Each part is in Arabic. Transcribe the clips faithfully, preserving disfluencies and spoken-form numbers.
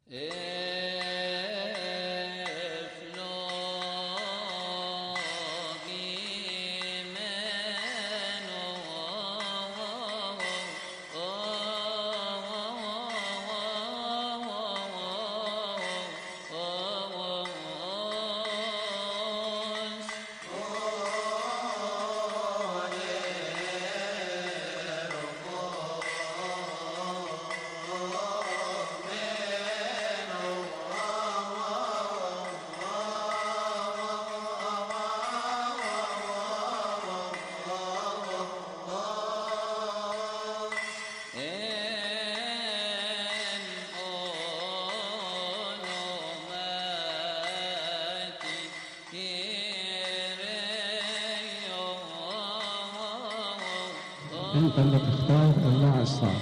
انت اللي تختار النوع الصعب.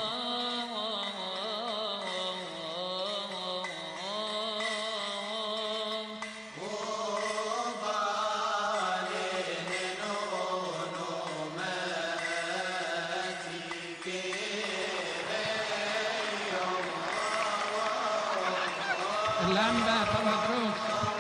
اللمبة فمبروك.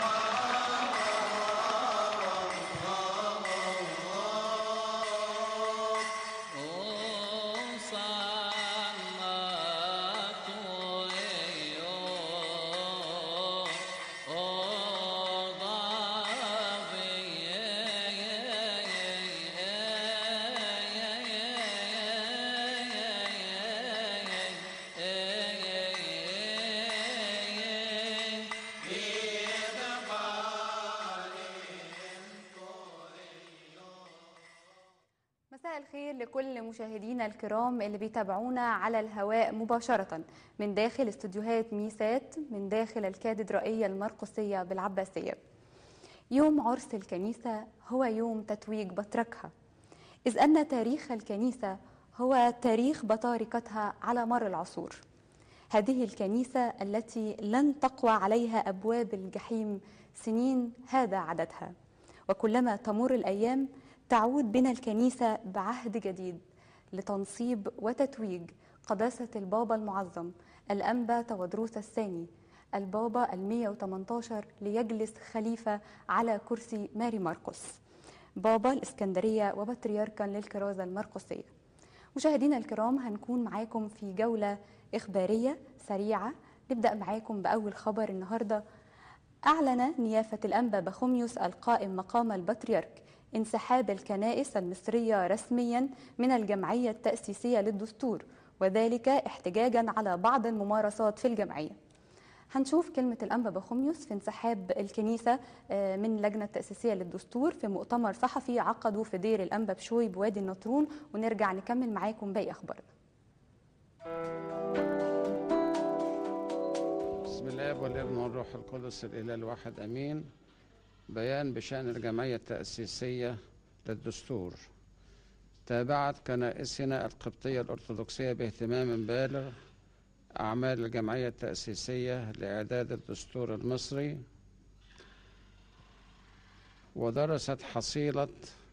مساء الخير لكل مشاهدينا الكرام اللي بيتابعونا على الهواء مباشرة من داخل استوديوهات ميسات من داخل الكاتدرائية المرقسية بالعباسية. يوم عرس الكنيسة هو يوم تتويج بطركها، إذ أن تاريخ الكنيسة هو تاريخ بطاركتها على مر العصور. هذه الكنيسة التي لن تقوى عليها أبواب الجحيم سنين هذا عددها، وكلما تمر الأيام تعود بنا الكنيسة بعهد جديد لتنصيب وتتويج قداسة البابا المعظم الأنبا تودروس الثاني البابا المية وثمانية عشر ليجلس خليفة على كرسي ماري مرقس بابا الإسكندرية وبطريركا للكرازة المرقسية. مشاهدينا الكرام، هنكون معاكم في جولة إخبارية سريعة. نبدأ معاكم بأول خبر النهاردة. أعلن نيافة الأنبا بخوميوس القائم مقام البطريرك انسحاب الكنائس المصرية رسميا من الجمعية التأسيسية للدستور، وذلك احتجاجا على بعض الممارسات في الجمعية. هنشوف كلمة الأنبا بخوميوس في انسحاب الكنيسة من اللجنة التأسيسية للدستور في مؤتمر صحفي عقده في دير الأنبا بشوي بوادي النطرون، ونرجع نكمل معاكم باقي أخبارنا. بسم الله والابن والروح القدس الإله الواحد أمين. بيان بشأن الجمعية التأسيسية للدستور. تابعت كنائسنا القبطية الأرثوذكسية باهتمام بالغ أعمال الجمعية التأسيسية لإعداد الدستور المصري، ودرست حصيلة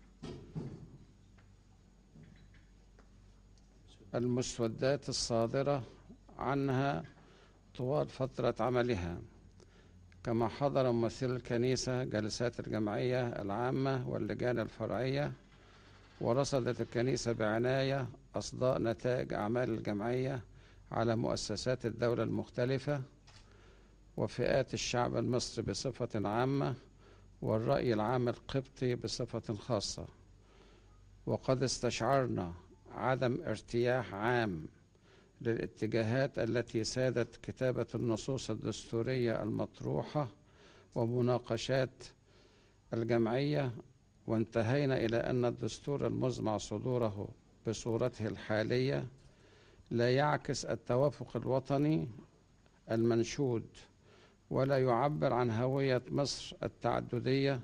المسودات الصادرة عنها طوال فترة عملها، كما حضر ممثل الكنيسة جلسات الجمعية العامة واللجان الفرعية، ورصدت الكنيسة بعناية أصداء نتائج أعمال الجمعية على مؤسسات الدولة المختلفة وفئات الشعب المصري بصفة عامة والرأي العام القبطي بصفة خاصة. وقد استشعرنا عدم ارتياح عام للاتجاهات التي سادت كتابة النصوص الدستورية المطروحة ومناقشات الجمعية، وانتهينا إلى أن الدستور المزمع صدوره بصورته الحالية لا يعكس التوافق الوطني المنشود، ولا يعبر عن هوية مصر التعددية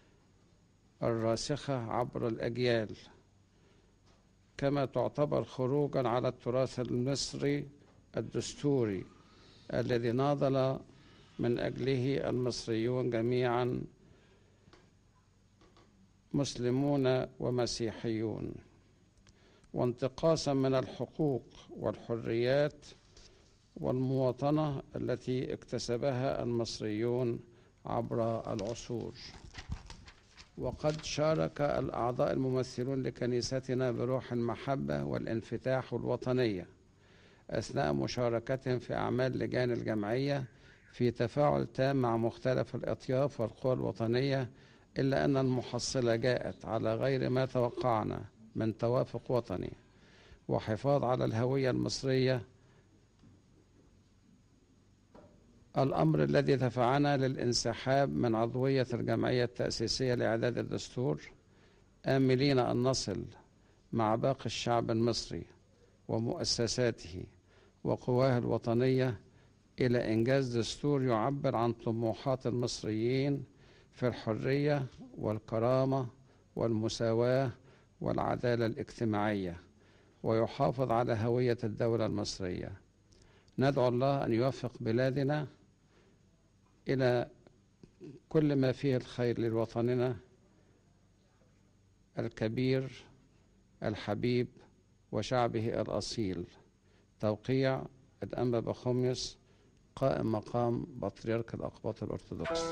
الراسخة عبر الأجيال، كما تعتبر خروجا على التراث المصري الدستوري الذي ناضل من أجله المصريون جميعا مسلمون ومسيحيون، وانتقاصا من الحقوق والحريات والمواطنة التي اكتسبها المصريون عبر العصور. وقد شارك الأعضاء الممثلون لكنيستنا بروح المحبة والانفتاح والوطنية أثناء مشاركتهم في أعمال لجان الجمعية في تفاعل تام مع مختلف الأطياف والقوى الوطنية، إلا أن المحصلة جاءت على غير ما توقعنا من توافق وطني وحفاظ على الهوية المصرية، الأمر الذي دفعنا للانسحاب من عضوية الجمعية التأسيسية لإعداد الدستور، آملين أن نصل مع باقي الشعب المصري ومؤسساته وقواه الوطنية إلى إنجاز دستور يعبر عن طموحات المصريين في الحرية والكرامة والمساواة والعدالة الاجتماعية، ويحافظ على هوية الدولة المصرية. ندعو الله أن يوفق بلادنا إلى كل ما فيه الخير لوطننا الكبير الحبيب وشعبه الأصيل. توقيع الأنبا بخوميوس قائم مقام بطريرك الأقباط الأرثوذكس.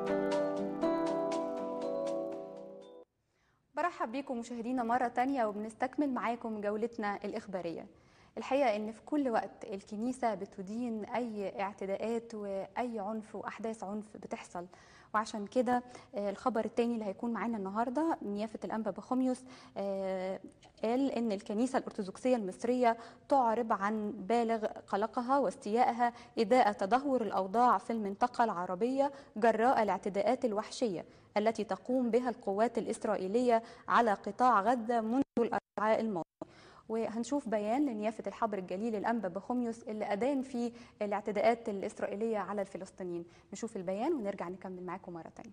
برحب بيكم مشاهدينا مرة تانية وبنستكمل معاكم جولتنا الإخبارية. الحقيقة إن في كل وقت الكنيسة بتدين أي اعتداءات وأي عنف وأحداث عنف بتحصل، وعشان كده الخبر التاني اللي هيكون معانا النهارده نيافة الأنبا بخوميوس قال إن الكنيسة الأرثوذكسية المصرية تعرب عن بالغ قلقها واستيائها إزاء تدهور الأوضاع في المنطقة العربية جراء الاعتداءات الوحشية التي تقوم بها القوات الإسرائيلية على قطاع غزة منذ الأربعاء الماضي. وهنشوف بيان لنيافة الحبر الجليل الأنبا بخوميوس اللي أدان فيه الاعتداءات الإسرائيلية على الفلسطينيين. نشوف البيان ونرجع نكمل معاكم مرة تانية.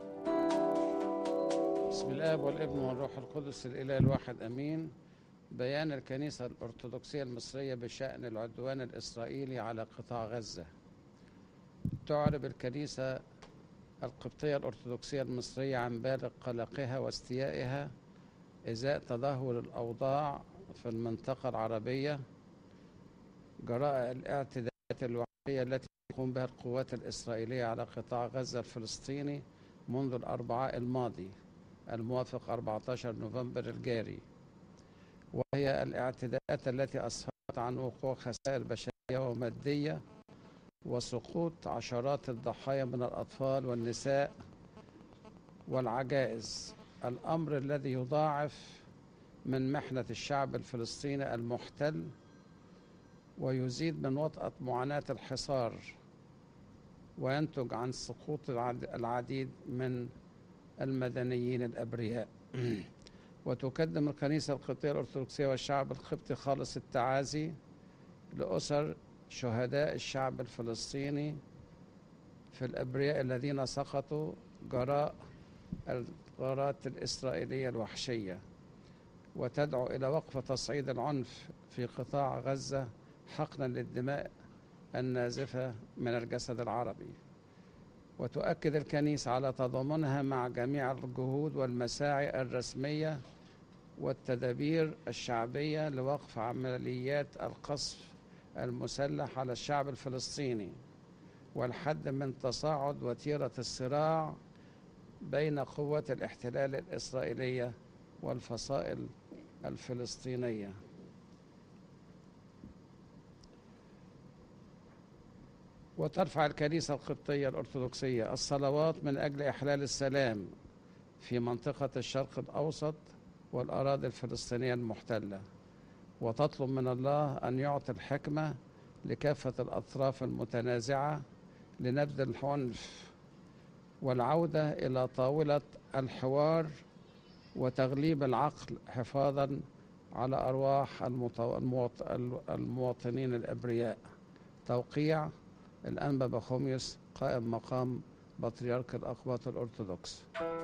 بسم الله والابن والروح القدس الإله الواحد أمين. بيان الكنيسة الأرثوذكسية المصرية بشأن العدوان الإسرائيلي على قطاع غزة. تعرب الكنيسة القبطية الأرثوذكسية المصرية عن بالغ قلقها واستيائها إزاء تدهور الأوضاع في المنطقة العربية جراء الاعتداءات الوحشية التي تقوم بها القوات الإسرائيلية على قطاع غزة الفلسطيني منذ الأربعاء الماضي الموافق أربعة عشر نوفمبر الجاري، وهي الاعتداءات التي أسفرت عن وقوع خسائر بشرية ومادية وسقوط عشرات الضحايا من الأطفال والنساء والعجائز، الأمر الذي يضاعف من محنة الشعب الفلسطيني المحتل ويزيد من وطأة معاناة الحصار، وينتج عن سقوط العديد من المدنيين الأبرياء. وتقدم الكنيسة القبطية الأرثوذكسية والشعب القبطي خالص التعازي لأسر شهداء الشعب الفلسطيني في الأبرياء الذين سقطوا جراء الغارات الإسرائيلية الوحشية، وتدعو إلى وقف تصعيد العنف في قطاع غزة حقنا للدماء النازفة من الجسد العربي. وتؤكد الكنيسة على تضامنها مع جميع الجهود والمساعي الرسمية والتدابير الشعبية لوقف عمليات القصف المسلح على الشعب الفلسطيني والحد من تصاعد وتيرة الصراع بين قوات الاحتلال الإسرائيلية والفصائل الفلسطينية. وترفع الكنيسة القبطية الأرثوذكسية الصلوات من أجل إحلال السلام في منطقة الشرق الأوسط والأراضي الفلسطينية المحتلة، وتطلب من الله أن يعطي الحكمة لكافة الأطراف المتنازعة لنبذ العنف والعودة إلى طاولة الحوار وتغليب العقل حفاظا على أرواح المواطنين الأبرياء. توقيع الأنبا بخوميوس قائم مقام بطريرك الأقباط الأرثوذكس.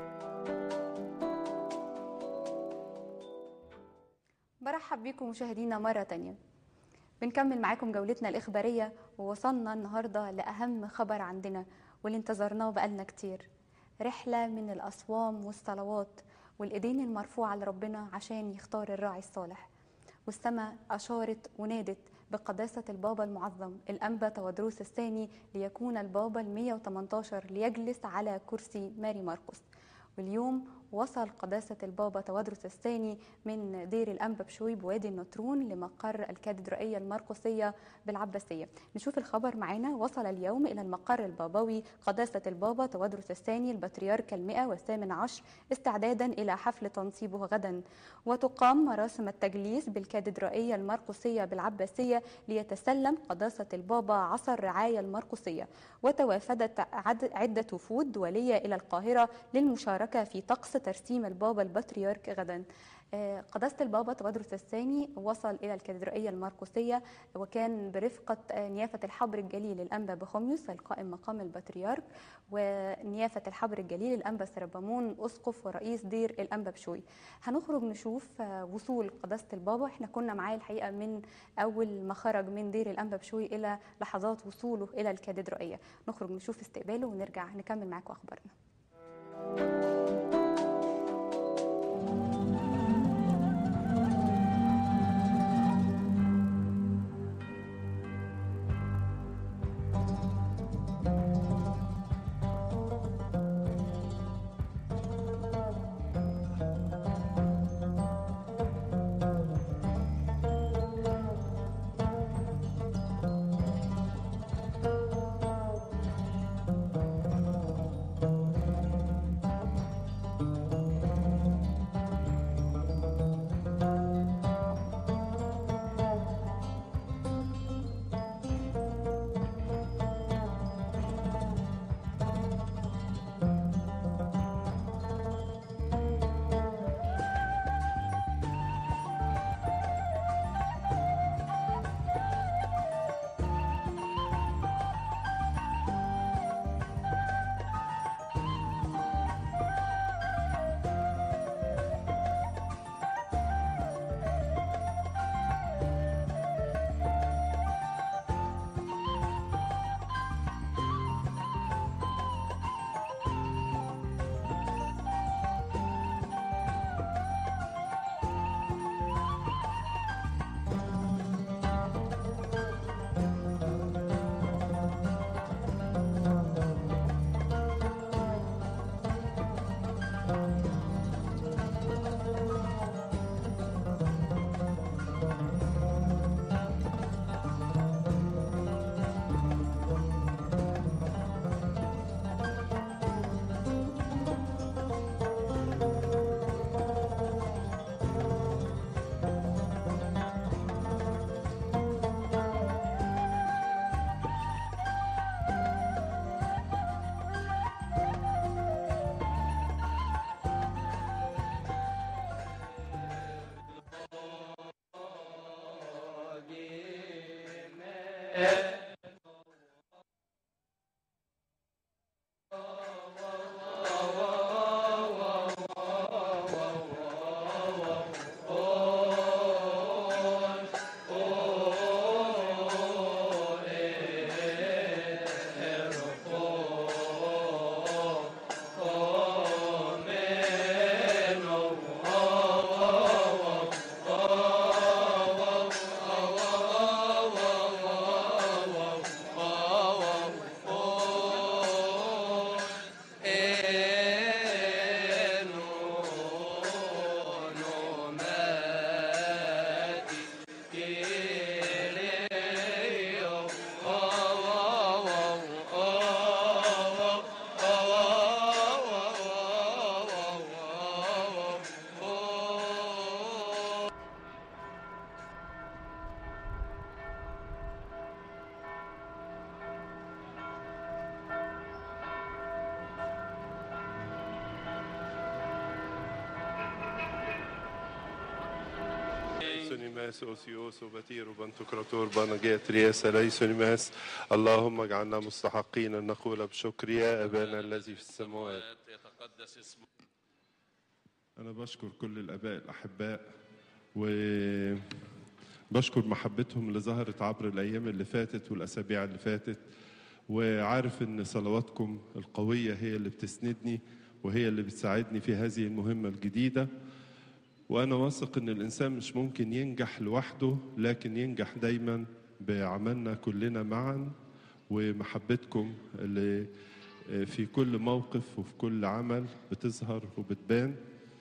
برحب بكم مشاهدينا مرة تانية. بنكمل معاكم جولتنا الإخبارية، ووصلنا النهاردة لأهم خبر عندنا واللي انتظرناه بقالنا كتير، رحلة من الأصوام والصلوات والإيدين المرفوعة لربنا عشان يختار الراعي الصالح. والسماء أشارت ونادت بقداسة البابا المعظم الأنبا تودروس الثاني ليكون البابا المية وتمنتاشر ليجلس على كرسي ماري مرقس. واليوم وصل قداسة البابا تودروس الثاني من دير الأنبا بشوي بوادي النطرون لمقر الكاتدرائية المرقسية بالعباسية. نشوف الخبر معانا. وصل اليوم إلى المقر البابوي قداسة البابا تودروس الثاني البطريرك المئة والثامن عشر استعدادا إلى حفل تنصيبه غدا، وتقام مراسم التجليس بالكاتدرائية المرقسية بالعباسية ليتسلم قداسة البابا عصا الرعاية المرقسية. وتوافدت عدة وفود دولية إلى القاهرة للمشاركة في طقس ترسيم البابا البطريرك غدا. قداسة البابا تودروس الثاني وصل إلى الكاتدرائية المرقسية وكان برفقة نيافة الحبر الجليل الأنبا بخوميوس القائم مقام البطريرك، ونيافة الحبر الجليل الأنبا سربامون أسقف ورئيس دير الأنبا بشوي. هنخرج نشوف وصول قداسة البابا. احنا كنا معاه الحقيقة من أول ما خرج من دير الأنبا بشوي إلى لحظات وصوله إلى الكاتدرائية. نخرج نشوف استقباله ونرجع نكمل معاكم أخبارنا. ليسونيماس أوسيوس وبتير وبنتوكراتور بانجيت رياسة ليسونيماس. اللهم اجعلنا مستحقين أن نقول بشكر يا أبانا الذي في السماوات يتقدس اسمك. أنا بشكر كل الآباء الأحباء وبشكر محبتهم اللي ظهرت عبر الأيام اللي فاتت والأسابيع اللي فاتت، وعارف أن صلواتكم القوية هي اللي بتسندني وهي اللي بتساعدني في هذه المهمة الجديدة. وأنا واثق إن الإنسان مش ممكن ينجح لوحده، لكن ينجح دايما بعملنا كلنا معا ومحبتكم اللي في كل موقف وفي كل عمل بتظهر وبتبان.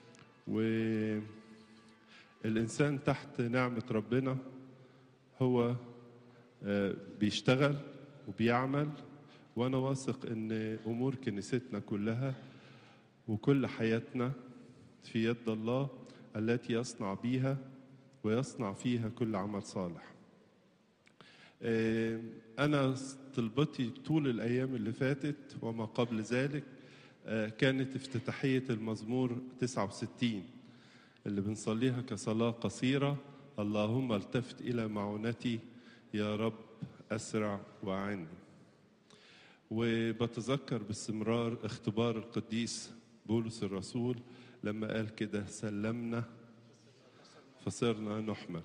والإنسان تحت نعمة ربنا هو بيشتغل وبيعمل، وأنا واثق إن أمور كنيستنا كلها وكل حياتنا في يد الله التي يصنع بيها ويصنع فيها كل عمل صالح. أنا طلبتي طول الأيام اللي فاتت وما قبل ذلك كانت افتتاحية المزمور تسعة وستين اللي بنصليها كصلاة قصيرة: اللهم التفت إلى معونتي يا رب أسرع وأعني. وبتذكر باستمرار اختبار القديس بولس الرسول لما قال كده: سلمنا فصرنا نحمل.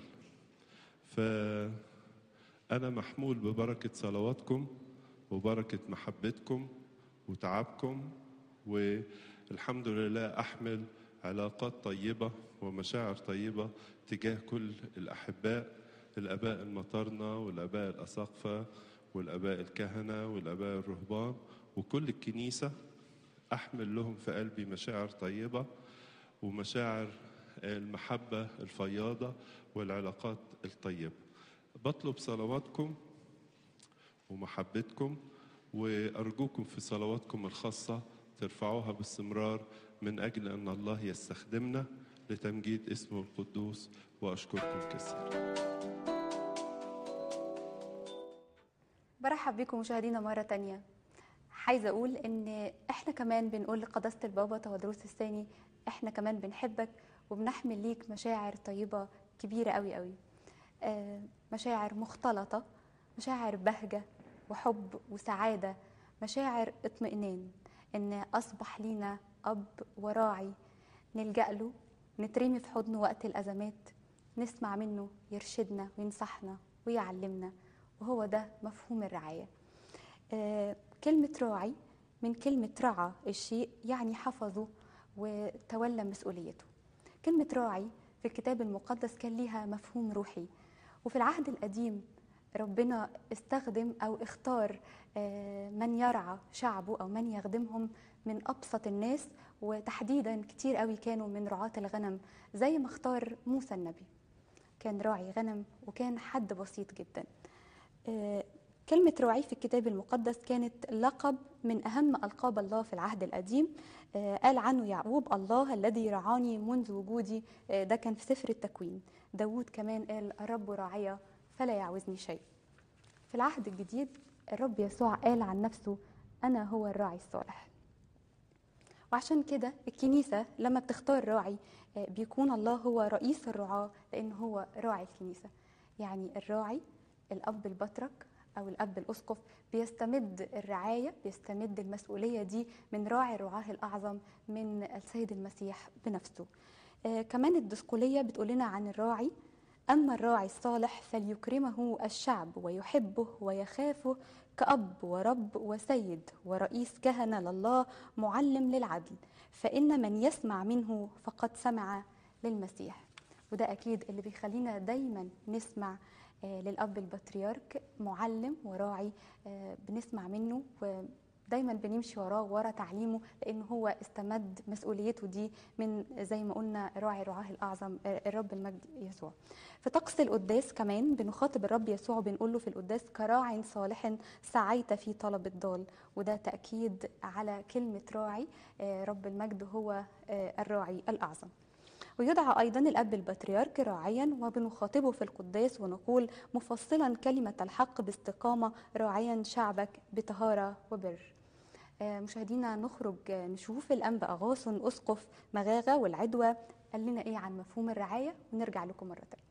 فأنا محمول ببركة صلواتكم وبركة محبتكم وتعبكم، والحمد لله أحمل علاقات طيبة ومشاعر طيبة تجاه كل الأحباء، الآباء المطرنة والآباء الأساقفة والآباء الكهنة والآباء الرهبان وكل الكنيسة. أحمل لهم في قلبي مشاعر طيبة ومشاعر المحبة الفياضة والعلاقات الطيبة. بطلب صلواتكم ومحبتكم، وأرجوكم في صلواتكم الخاصة ترفعوها باستمرار من أجل أن الله يستخدمنا لتمجيد اسمه القدوس، وأشكركم كثيرا. برحب بكم مشاهدينا مرة تانية. عايزة أقول إن إحنا كمان بنقول لقداسة البابا تودروس الثاني إحنا كمان بنحبك وبنحمل ليك مشاعر طيبة كبيرة قوي قوي، آه مشاعر مختلطة، مشاعر بهجة وحب وسعادة، مشاعر اطمئنان إن أصبح لينا أب وراعي نلجأ له، نترمي في حضنه وقت الأزمات، نسمع منه يرشدنا وينصحنا ويعلمنا، وهو ده مفهوم الرعاية. آه كلمة راعي من كلمة رعى الشيء، يعني حفظه وتولى مسؤوليته. كلمة راعي في الكتاب المقدس كان ليها مفهوم روحي، وفي العهد القديم ربنا استخدم أو اختار من يرعى شعبه أو من يخدمهم من أبسط الناس، وتحديدا كتير قوي كانوا من رعاة الغنم، زي ما اختار موسى النبي كان راعي غنم وكان حد بسيط جدا. كلمة راعي في الكتاب المقدس كانت لقب من أهم ألقاب الله في العهد القديم. قال عنه يعقوب: الله الذي رعاني منذ وجودي. ده كان في سفر التكوين. داود كمان قال: الرب راعي فلا يعوزني شيء. في العهد الجديد الرب يسوع قال عن نفسه: أنا هو الراعي الصالح. وعشان كده الكنيسة لما بتختار راعي بيكون الله هو رئيس الرعاة، لأنه هو راعي الكنيسة. يعني الراعي الأب البطرك أو الأب الأسقف بيستمد الرعاية، بيستمد المسؤولية دي من راعي الرعاة الأعظم، من السيد المسيح بنفسه. آه كمان الدسقلية بتقول لنا عن الراعي: أما الراعي الصالح فليكرمه الشعب ويحبه ويخافه كأب ورب وسيد ورئيس كهنة لله معلم للعدل، فإن من يسمع منه فقد سمع للمسيح. وده أكيد اللي بيخلينا دايما نسمع آه للأب البطريرك، معلم وراعي، آه بنسمع منه ودايما بنمشي وراه ورا تعليمه، لأنه هو استمد مسؤوليته دي من زي ما قلنا راعي رعاه الأعظم آه الرب المجد يسوع. في طقس القداس كمان بنخاطب الرب يسوع وبنقول له في القداس: كراع صالح سعيت في طلب الضال. وده تأكيد على كلمة راعي، آه رب المجد هو آه الراعي الأعظم. ويدعى أيضا الأب البطريرك راعيا، وبنخاطبه في القداس ونقول مفصلا كلمة الحق باستقامة: راعيا شعبك بطهارة وبر. مشاهدينا نخرج نشوف الأنبا أغاثون أسقف مغاغة والعدوى قال لنا إيه عن مفهوم الرعاية، ونرجع لكم مرة تانية.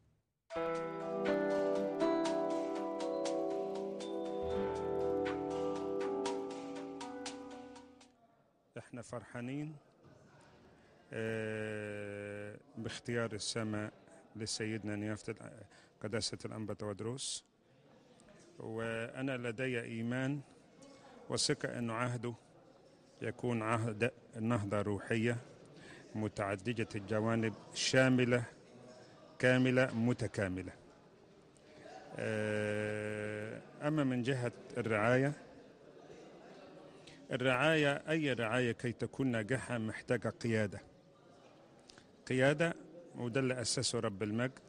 احنا فرحانين باختيار السماء لسيدنا نيافة قداسة الأنبا تودروس، وأنا لدي إيمان وثقة أنه عهده يكون عهد نهضة روحية متعددة الجوانب، شاملة كاملة متكاملة. أما من جهة الرعاية، الرعاية أي رعاية كي تكون ناجحة محتاجة قيادة قيادة وده اللي أسسه رب المجد.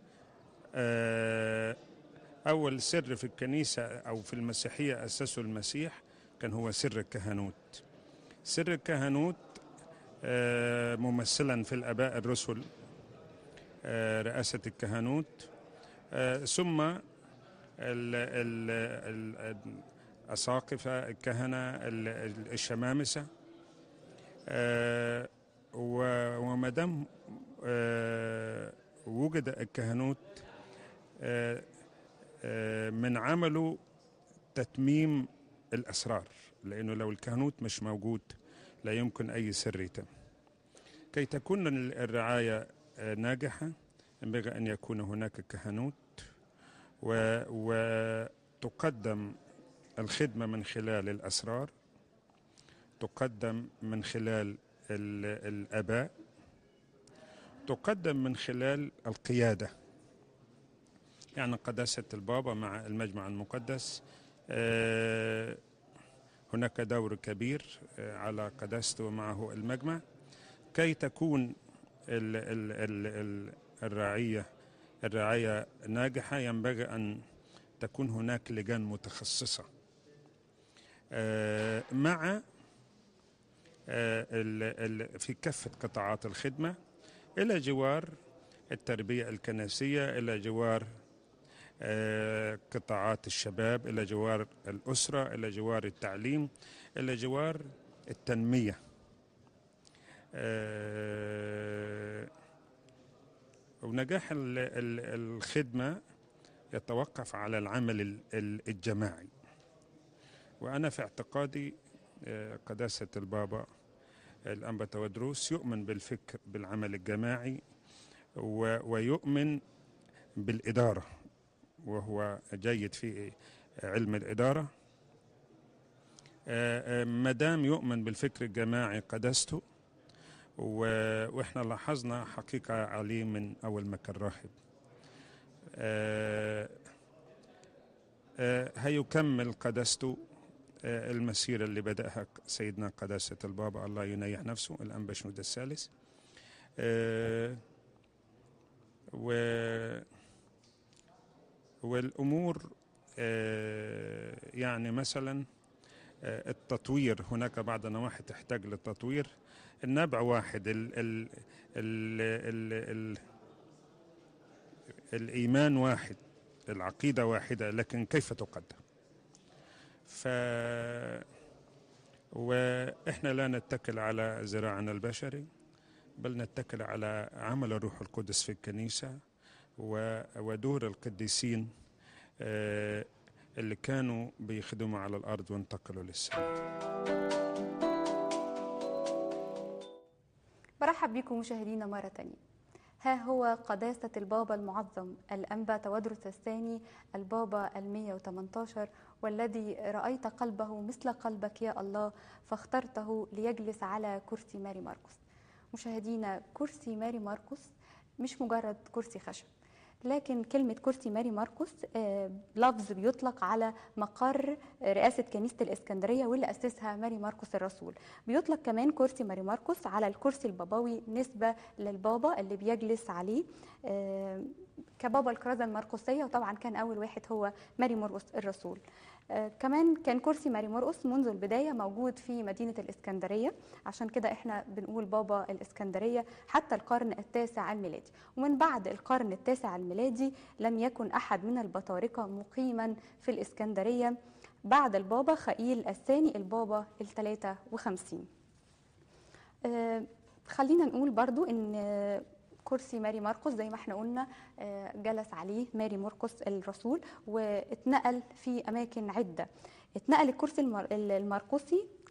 أول سر في الكنيسة أو في المسيحية أسسه المسيح كان هو سر الكهنوت. سر الكهنوت ممثلا في الآباء الرسل، رئاسة الكهنوت، ثم الأساقفة، الكهنة، الشمامسة، وما دام وجد الكهنوت من عمله تتميم الأسرار، لأنه لو الكهنوت مش موجود لا يمكن أي سر يتم. كي تكون الرعاية ناجحة ينبغي أن يكون هناك كهنوت، وتقدم الخدمة من خلال الأسرار، تقدم من خلال الآباء، تقدم من خلال القيادة. يعني قداسة البابا مع المجمع المقدس هناك دور كبير على قداسته ومعه المجمع كي تكون ال ال ال الرعية الرعاية ناجحة. ينبغي أن تكون هناك لجان متخصصة مع في كافة قطاعات الخدمة، إلى جوار التربية الكنسية، إلى جوار قطاعات الشباب، إلى جوار الأسرة، إلى جوار التعليم، إلى جوار التنمية. ونجاح الخدمة يتوقف على العمل الجماعي. وأنا في اعتقادي قداسة البابا الأنبا تودروس يؤمن بالفكر بالعمل الجماعي، ويؤمن بالإدارة، وهو جيد في علم الإدارة. مدام يؤمن بالفكر الجماعي قداسته، وإحنا لاحظنا حقيقة عليه من أول ما كان راهب. هيكمل قداسته المسيرة اللي بدأها سيدنا قداسة البابا الله ينيح نفسه الأنبا شنودة الثالث. و والأمور يعني مثلا التطوير، هناك بعض النواحي تحتاج للتطوير. النبع واحد، ال ال ال ال ال الإيمان واحد، العقيدة واحدة، لكن كيف تقدم؟ ف وإحنا لا نتكل على زراعنا البشري، بل نتكل على عمل الروح القدس في الكنيسة ودور القديسين اللي كانوا بيخدموا على الأرض وانتقلوا للسماء. برحب بكم مشاهدينا مرة تانية. ها هو قداسة البابا المعظم الأنبا تودروس الثاني البابا المية وتمنتاشر، والذي رأيت قلبه مثل قلبك يا الله فاخترته ليجلس على كرسي ماري مرقس. مشاهدينا، كرسي ماري مرقس مش مجرد كرسي خشب، لكن كلمة كرسي ماري مرقس لفظ بيطلق على مقر رئاسة كنيسة الإسكندرية واللي أسسها ماري مرقس الرسول. بيطلق كمان كرسي ماري مرقس على الكرسي البابوي نسبة للبابا اللي بيجلس عليه كبابا الكرازة المرقسية، وطبعا كان أول واحد هو ماري مرقس الرسول. آه كمان كان كرسي ماري مرقس منذ البداية موجود في مدينة الإسكندرية، عشان كده احنا بنقول بابا الإسكندرية حتى القرن التاسع الميلادي. ومن بعد القرن التاسع الميلادي لم يكن أحد من البطاركة مقيما في الإسكندرية بعد البابا خائيل الثاني البابا الثلاثة وخمسين. آه خلينا نقول برضو ان كرسي ماري مرقس زي ما احنا قلنا جلس عليه ماري مرقس الرسول، واتنقل في اماكن عده. اتنقل الكرسي المرقسي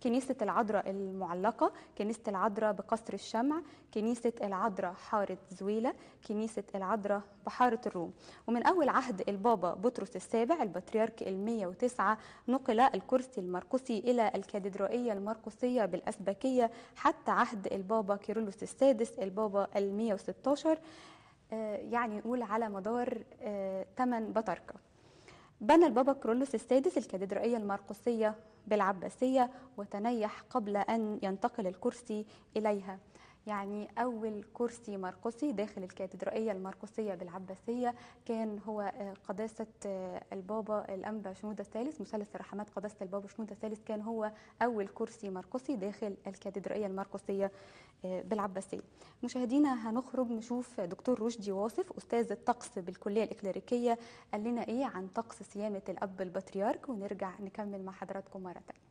كنيسة العذراء المعلقة، كنيسة العذراء بقصر الشمع، كنيسة العذراء حارة زويلة، كنيسة العذراء بحارة الروم. ومن أول عهد البابا بطرس السابع المطريرك المية وتسعة نقل الكرسي المرقسي إلى الكاتدرائية المرقسية بالأسبكية حتى عهد البابا كيرلس السادس البابا المية وستاشر، يعني نقول على مدار ثمان بطاركة. بنى البابا كيرلس السادس الكاتدرائية المرقسية بالعباسية وتنيح قبل أن ينتقل الكرسي إليها. يعني أول كرسي مرقسي داخل الكاتدرائية المرقسية بالعباسية كان هو قداسة البابا الأنبا شنودة الثالث، مثلث الرحمات قداسة البابا شنودة الثالث، كان هو أول كرسي مرقسي داخل الكاتدرائية المرقسية بالعباسية. مشاهدينا هنخرج نشوف دكتور رشدي واصف أستاذ الطقس بالكلية الإكليريكية قال لنا إيه عن طقس صيامة الأب البطريرك، ونرجع نكمل مع حضراتكم مرة تانية.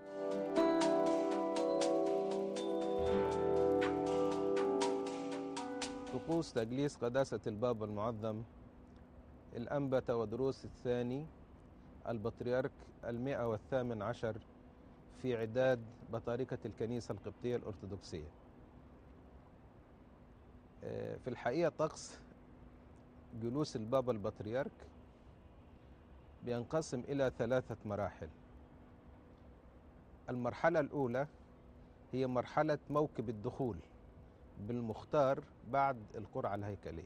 طقوس تجليس قداسة البابا المعظم الأنبا تودروس الثاني البطريرك المئة والثامن عشر في عداد بطاركة الكنيسة القبطية الأرثوذكسية. في الحقيقة طقس جلوس البابا البطريرك بينقسم إلى ثلاثة مراحل. المرحلة الأولى هي مرحلة موكب الدخول بالمختار بعد القرعة الهيكلية،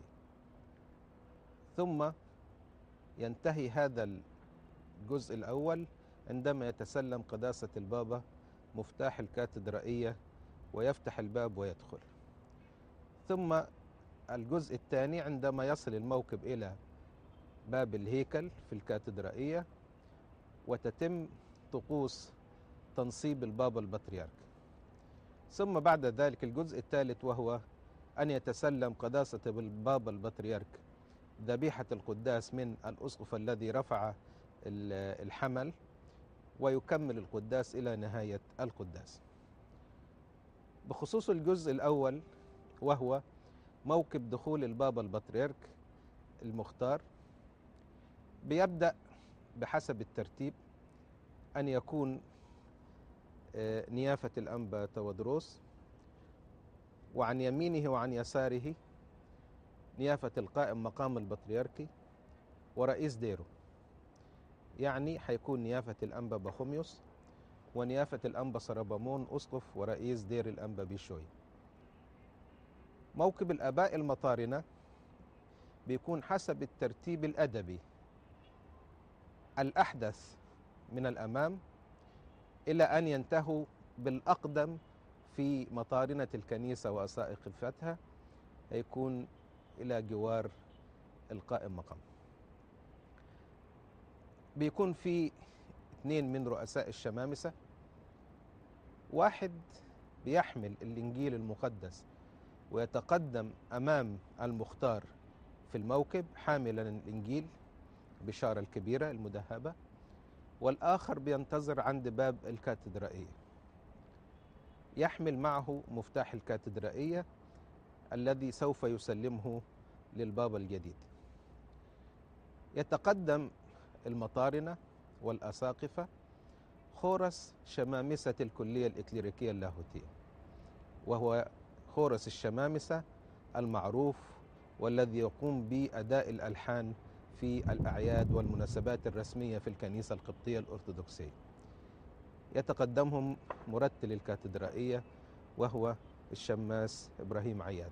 ثم ينتهي هذا الجزء الأول عندما يتسلم قداسة البابا مفتاح الكاتدرائية ويفتح الباب ويدخل. ثم الجزء الثاني عندما يصل الموكب إلى باب الهيكل في الكاتدرائية وتتم طقوس تنصيب البابا البطريرك. ثم بعد ذلك الجزء الثالث وهو أن يتسلم قداسة البابا البطريرك ذبيحة القداس من الأسقف الذي رفع الحمل ويكمل القداس إلى نهاية القداس. بخصوص الجزء الأول وهو موكب دخول البابا البطريرك المختار، بيبدأ بحسب الترتيب أن يكون نيافة الأنبا تودروس، وعن يمينه وعن يساره نيافة القائم مقام البطريركي ورئيس ديره، يعني حيكون نيافة الأنبا بخوميوس ونيافة الأنبا سربامون أسقف ورئيس دير الأنبا بيشوي. موكب الآباء المطارنة بيكون حسب الترتيب الأدبي الأحدث من الأمام إلى أن ينتهوا بالأقدم في مطارنة الكنيسة وأساقفتها، يكون إلى جوار القائم مقام. بيكون في اثنين من رؤساء الشمامسة، واحد بيحمل الإنجيل المقدس ويتقدم أمام المختار في الموكب حاملا الإنجيل بشارة الكبيرة المدهبة، والآخر بينتظر عند باب الكاتدرائية يحمل معه مفتاح الكاتدرائية الذي سوف يسلمه للبابا الجديد. يتقدم المطارنة والأساقفة خورس شمامسة الكلية الإكليريكية اللاهوتية، وهو خورس الشمامسة المعروف والذي يقوم بأداء الألحان في الأعياد والمناسبات الرسمية في الكنيسة القبطية الأرثوذكسية. يتقدمهم مرتل الكاتدرائية وهو الشماس إبراهيم عياد.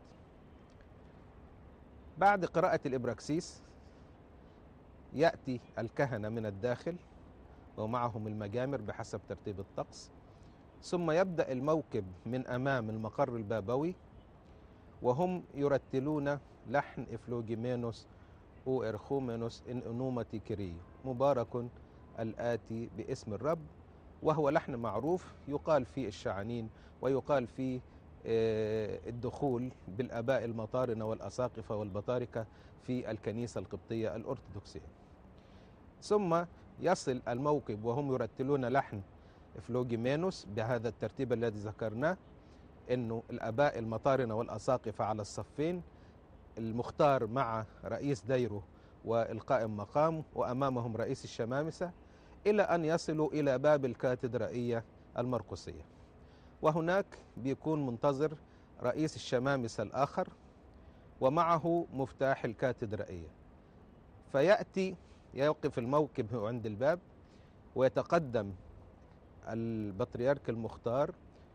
بعد قراءة الإبراكسيس يأتي الكهنة من الداخل ومعهم المجامر بحسب ترتيب الطقس، ثم يبدأ الموكب من أمام المقر البابوي وهم يرتلون لحن إفلوجيمينوس أو إرخومينوس إن أنومتي كيري، مبارك الآتي باسم الرب، وهو لحن معروف يقال في الشعانين ويقال في الدخول بالآباء المطارنة والأساقفة والبطاركة في الكنيسة القبطية الأرثوذكسية. ثم يصل الموكب وهم يرتلون لحن إفلوجيمينوس بهذا الترتيب الذي ذكرناه، إنه الآباء المطارنة والأساقفة على الصفين، المختار مع رئيس ديره والقائم مقام وأمامهم رئيس الشمامسة، إلى أن يصلوا إلى باب الكاتدرائية المرقسية. وهناك بيكون منتظر رئيس الشمامسة الآخر ومعه مفتاح الكاتدرائية، فيأتي يوقف الموكب عند الباب ويتقدم البطريرك المختار،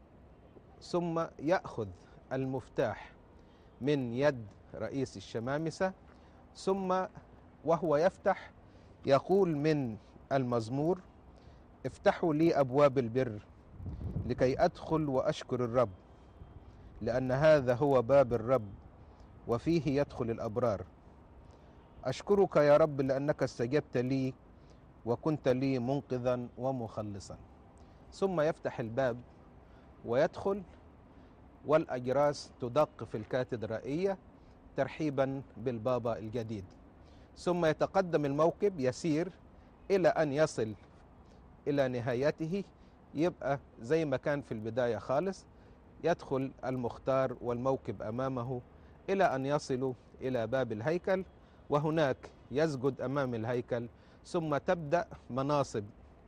ثم يأخذ المفتاح من يد رئيس الشمامسة، ثم وهو يفتح يقول من المزمور: افتحوا لي أبواب البر لكي أدخل وأشكر الرب، لأن هذا هو باب الرب وفيه يدخل الأبرار. أشكرك يا رب لأنك استجبت لي وكنت لي منقذا ومخلصا. ثم يفتح الباب ويدخل، والأجراس تدق في الكاتدرائية ترحيبا بالبابا الجديد. ثم يتقدم الموكب يسير إلى أن يصل إلى نهايته، يبقى زي ما كان في البداية خالص. يدخل المختار والموكب أمامه إلى أن يصلوا إلى باب الهيكل، وهناك يسجد أمام الهيكل. ثم تبدأ مناصب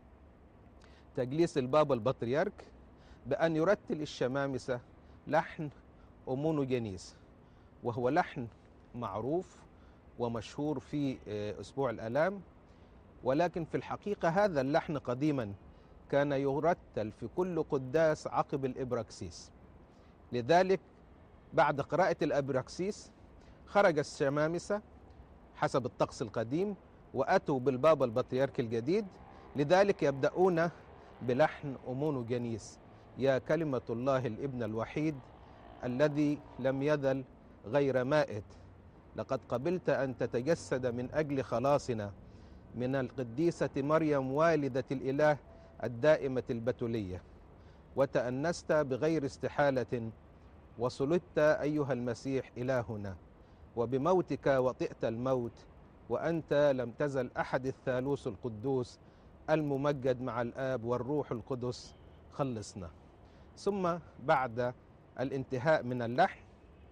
تجليس البابا البطريرك بأن يرتل الشمامسة لحن أمونوجينيس، وهو لحن معروف ومشهور في أسبوع الآلام، ولكن في الحقيقة هذا اللحن قديما كان يرتل في كل قداس عقب الإبراكسيس. لذلك بعد قراءة الإبراكسيس خرج الشمامسة حسب الطقس القديم وأتوا بالبابا البطريرك الجديد، لذلك يبدأون بلحن أمونوجينيس: يا كلمة الله الابن الوحيد الذي لم يزل غير مائت، لقد قبلت أن تتجسد من أجل خلاصنا من القديسة مريم والدة الإله الدائمة البتولية، وتأنست بغير استحالة وصلت أيها المسيح إلهنا، وبموتك وطئت الموت، وأنت لم تزل أحد الثالوث القدوس الممجد مع الآب والروح القدس، خلصنا. ثم بعد الانتهاء من اللحن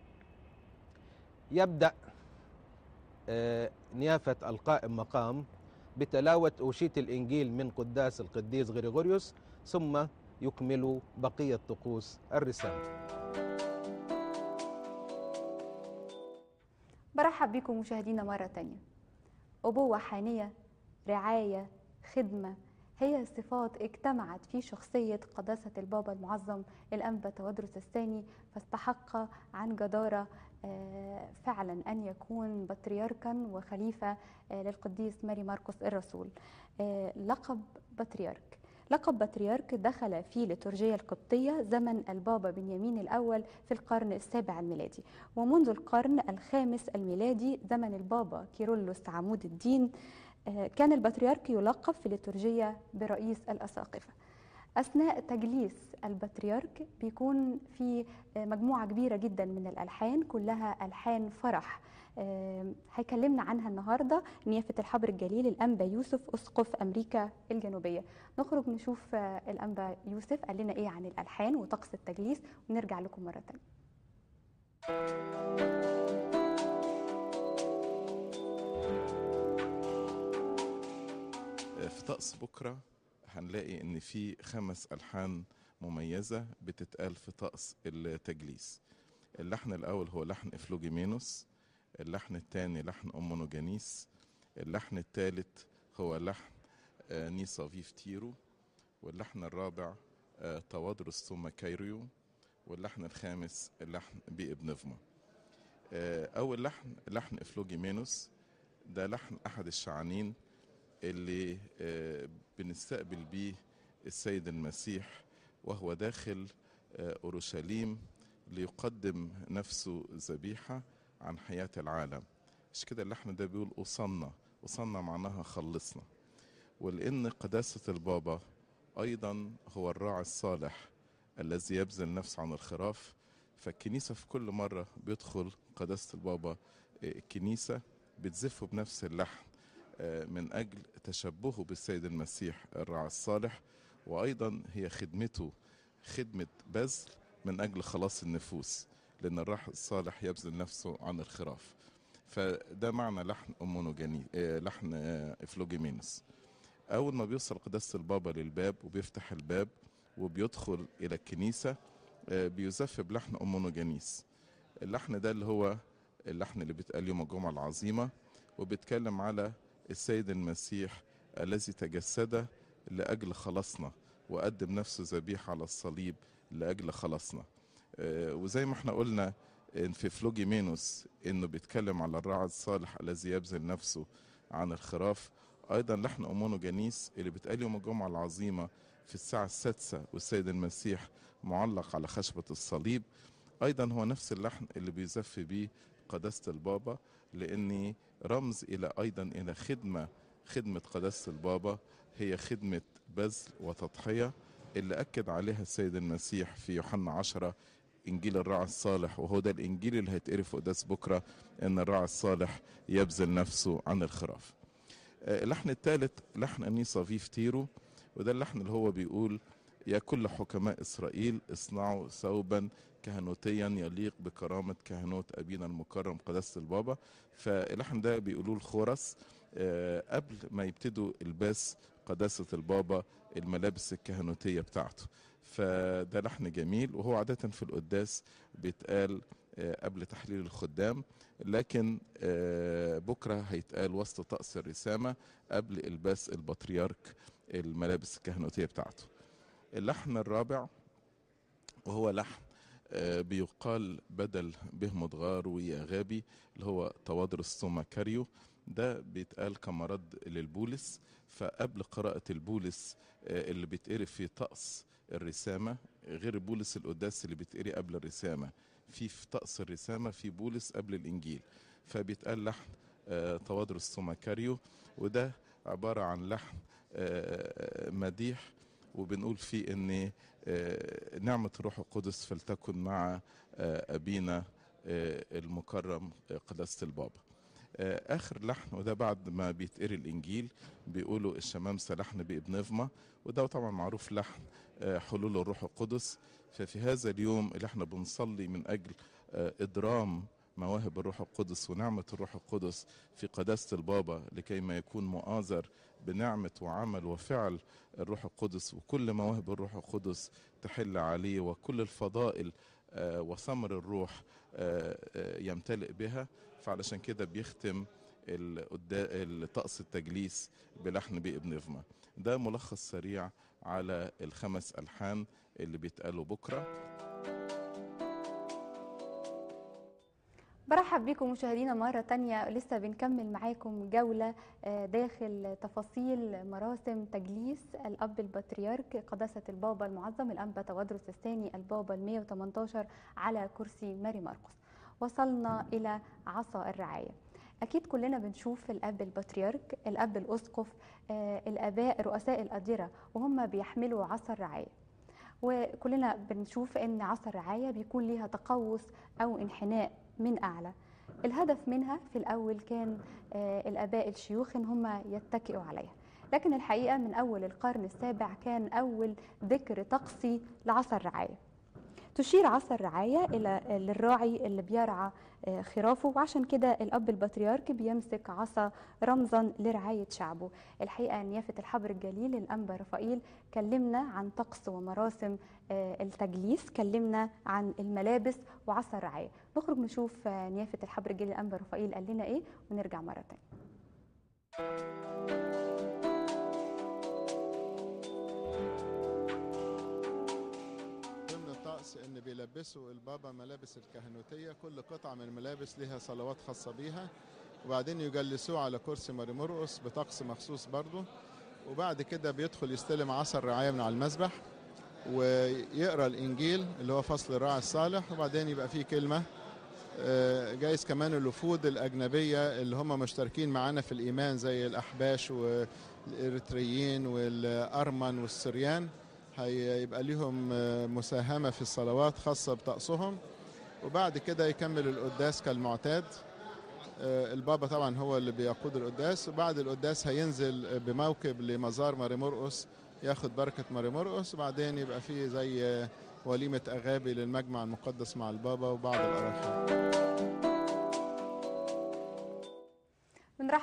يبدأ نيافة القائم مقام بتلاوة أوشية الإنجيل من قداس القديس غريغوريوس، ثم يكمل بقية طقوس الرسالة. برحب بكم مشاهدينا مرة تانية. أبوة حانية، رعاية، خدمة، هي صفات اجتمعت في شخصية قداسة البابا المعظم الأنبا تودرس الثاني، فاستحق عن جدارة فعلا أن يكون بطريركا وخليفة للقديس ماري مرقس الرسول. لقب بطريرك لقب بطريرك دخل في ليتورجية القبطية زمن البابا بنيامين الأول في القرن السابع الميلادي، ومنذ القرن الخامس الميلادي زمن البابا كيرلس عمود الدين كان البطريرك يلقب في الليتورجية برئيس الأساقفة. أثناء تجليس البطريرك بيكون في مجموعة كبيرة جدا من الألحان، كلها ألحان فرح هيكلمنا عنها النهاردة نيافة الحبر الجليل الأنبا يوسف أسقف أمريكا الجنوبية. نخرج نشوف الأنبا يوسف قال لنا إيه عن الألحان وطقس التجليس، ونرجع لكم مرة تانية. في طقس بكرة هنلاقي ان في خمس ألحان مميزة بتتقال في طقس التجليس. اللحن الأول هو لحن إفلوجيمينوس، اللحن الثاني لحن أمونوجينيس، اللحن الثالث هو لحن نيسا فيف تيرو، واللحن الرابع توادرس ثم كايريو، واللحن الخامس اللحن بإبنفما. أول لحن لحن إفلوجيمينوس، ده لحن أحد الشعانين اللي بنستقبل بيه السيد المسيح وهو داخل أورشليم ليقدم نفسه ذبيحة عن حياة العالم. مش كده اللحن ده بيقول أصلنا، أصلنا معناها خلصنا. ولأن قداسة البابا أيضا هو الراعي الصالح الذي يبذل نفسه عن الخراف، فالكنيسة في كل مرة بيدخل قداسة البابا الكنيسة بتزفه بنفس اللحن من أجل تشبهه بالسيد المسيح الراعي الصالح، وأيضا هي خدمته خدمة بذل من أجل خلاص النفوس، لأن الراعي الصالح يبذل نفسه عن الخراف. فده معنى لحن أمونوجيني لحن إفلوجيمينوس. أول ما بيوصل قداسة البابا للباب وبيفتح الباب وبيدخل إلى الكنيسة بيزف بلحن أمونوجانيس. اللحن ده اللي هو اللحن اللي بيتقال يوم الجمعة العظيمة، وبيتكلم على السيد المسيح الذي تجسد لأجل خلاصنا وقدم نفسه ذبيحة على الصليب لأجل خلاصنا. وزي ما احنا قلنا في فلوجيمينوس انه بيتكلم على الراعي الصالح الذي يبذل نفسه عن الخراف، ايضا لحن أمونوجانيس اللي بيتقال يوم الجمعة العظيمة في الساعة السادسة والسيد المسيح معلق على خشبة الصليب، ايضا هو نفس اللحن اللي بيزف بيه قداسة البابا، لاني رمز الى ايضا الى خدمة خدمة قداسة البابا، هي خدمة بذل وتضحية اللي أكد عليها السيد المسيح في يوحنا عشرة إنجيل الراعي الصالح، وهو ده الإنجيل اللي هيتقري في قداس بكرة، إن الراعي الصالح يبذل نفسه عن الخراف. اللحن الثالث لحن أنيسا فيف تيرو، وده اللحن اللي هو بيقول: يا كل حكماء إسرائيل اصنعوا ثوبا كهنوتيا يليق بكرامة كهنوت أبينا المكرم قداسة البابا. فاللحن ده بيقولوه الخورس قبل ما يبتدوا الباس قداسة البابا الملابس الكهنوتية بتاعته. فده لحن جميل، وهو عادة في القداس بيتقال قبل تحليل الخدام، لكن بكرة هيتقال وسط طقس الرسامة قبل الباس البطريرك الملابس الكهنوتية بتاعته. اللحن الرابع وهو لحن بيقال بدل بهمت غار ويا غابي، اللي هو توادرس ثم كاريو، ده بيتقال كمرد للبولس. فقبل قراءة البولس اللي بيتقري في طقس الرسامة، غير بولس القداس اللي بيتقري قبل الرسامة، في في طقس الرسامة في بولس قبل الإنجيل، فبيتقال لحن توادرس ثم كاريو، وده عبارة عن لحن مديح، وبنقول فيه ان نعمة الروح القدس فلتكن مع أبينا المكرم قداسة البابا. آخر لحن، وده بعد ما بيتقري الإنجيل، بيقولوا الشمامسة لحن بإبنفما، وده طبعا معروف لحن حلول الروح القدس. ففي هذا اليوم اللي احنا بنصلي من أجل إدرام مواهب الروح القدس ونعمة الروح القدس في قداسة البابا، لكي ما يكون مؤازر بنعمة وعمل وفعل الروح القدس، وكل مواهب الروح القدس تحل عليه، وكل الفضائل وثمر الروح يمتلئ بها. فعلشان كده بيختم الطقس التجليس بلحن بإبنفما. ده ملخص سريع على الخمس ألحان اللي بيتقالوا بكرة. برحب بكم مشاهدينا مرة تانية، لسه بنكمل معاكم جولة داخل تفاصيل مراسم تجليس الأب البطريرك قداسة البابا المعظم الأنبا توادرس الثاني البابا المية وتمنتاشر على كرسي ماري مرقس. وصلنا إلى عصا الرعاية. أكيد كلنا بنشوف الأب البطريرك، الأب الأسقف، الآباء رؤساء الأديرة وهم بيحملوا عصا الرعاية، وكلنا بنشوف أن عصا الرعاية بيكون ليها تقوس أو انحناء من أعلى. الهدف منها في الأول كان الآباء الشيوخ إن هم يتكئوا عليها، لكن الحقيقة من أول القرن السابع كان أول ذكر طقسي لعصا الرعاية. تشير عصا الرعاية إلى للراعي اللي بيرعى خرافه، وعشان كده الأب البطريرك بيمسك عصا رمزا لرعاية شعبه. الحقيقة نيافة الحبر الجليل الأنبا رفائيل كلمنا عن طقس ومراسم التجليس، كلمنا عن الملابس وعصا الرعاية. نخرج نشوف نيافة الحبر الجليل الأنبا رفائيل قال لنا إيه ونرجع مرة تانية. ان بيلبسوا البابا ملابس الكهنوتيه، كل قطعه من الملابس لها صلوات خاصه بيها، وبعدين يجلسوه على كرسي ماري مرقس بطقس مخصوص برضه، وبعد كده بيدخل يستلم عصا الرعايه من على المذبح ويقرا الانجيل اللي هو فصل الراعي الصالح، وبعدين يبقى فيه كلمه. جايز كمان الوفود الاجنبيه اللي هم مشتركين معانا في الايمان زي الاحباش والاريتريين والارمن والسريان هيبقى ليهم مساهمة في الصلوات خاصة بطقسهم، وبعد كده يكمل القداس كالمعتاد. البابا طبعا هو اللي بيقود القداس، وبعد القداس هينزل بموكب لمزار ماري مرقس ياخد بركة ماري مرقس، وبعدين يبقى فيه زي وليمة أغابي للمجمع المقدس مع البابا وبعض الأراحل.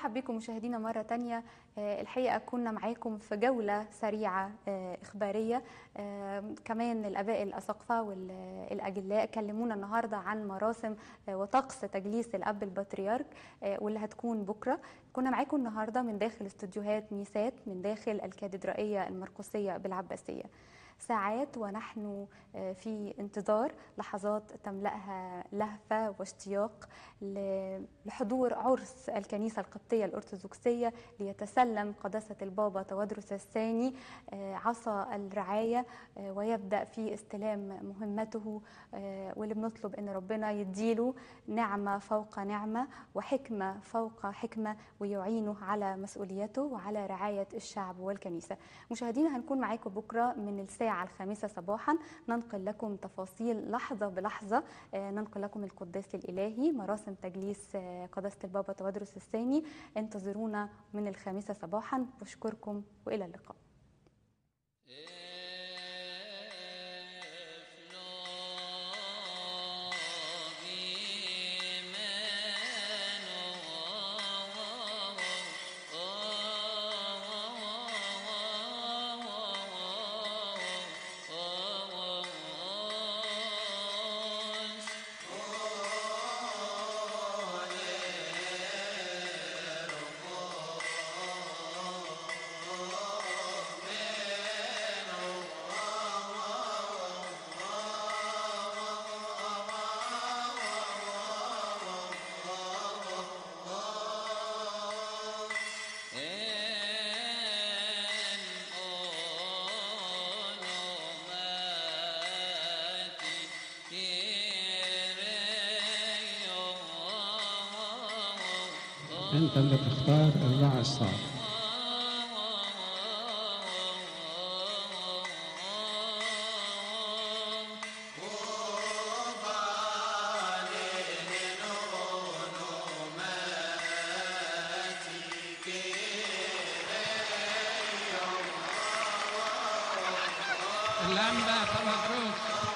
برحب بكم مشاهدينا مرة تانية. الحقيقة كنا معاكم في جولة سريعة إخبارية. كمان الآباء الأساقفة والأجلاء كلمونا النهاردة عن مراسم وطقس تجليس الأب البطريرك واللي هتكون بكرة. كنا معاكم النهاردة من داخل استوديوهات ميسات من داخل الكاتدرائية المرقسية بالعباسية. ساعات ونحن في انتظار لحظات تملأها لهفة واشتياق لحضور عرس الكنيسة القبطية الأرثوذكسية ليتسلم قداسة البابا تودروس الثاني عصا الرعاية ويبدأ في استلام مهمته، واللي بنطلب أن ربنا يديله نعمة فوق نعمة وحكمة فوق حكمة ويعينه على مسؤوليته وعلى رعاية الشعب والكنيسة. مشاهدينا هنكون معاكم بكرة من الساعة الساعة الخامسة صباحا، ننقل لكم تفاصيل لحظة بلحظة، ننقل لكم القداس الإلهي، مراسم تجليس قداسة البابا تودروس الثاني. انتظرونا من الخامسة صباحا، بشكركم وإلى اللقاء. أنت اللي تختار الراعي الصالح. اللمبة مبروك.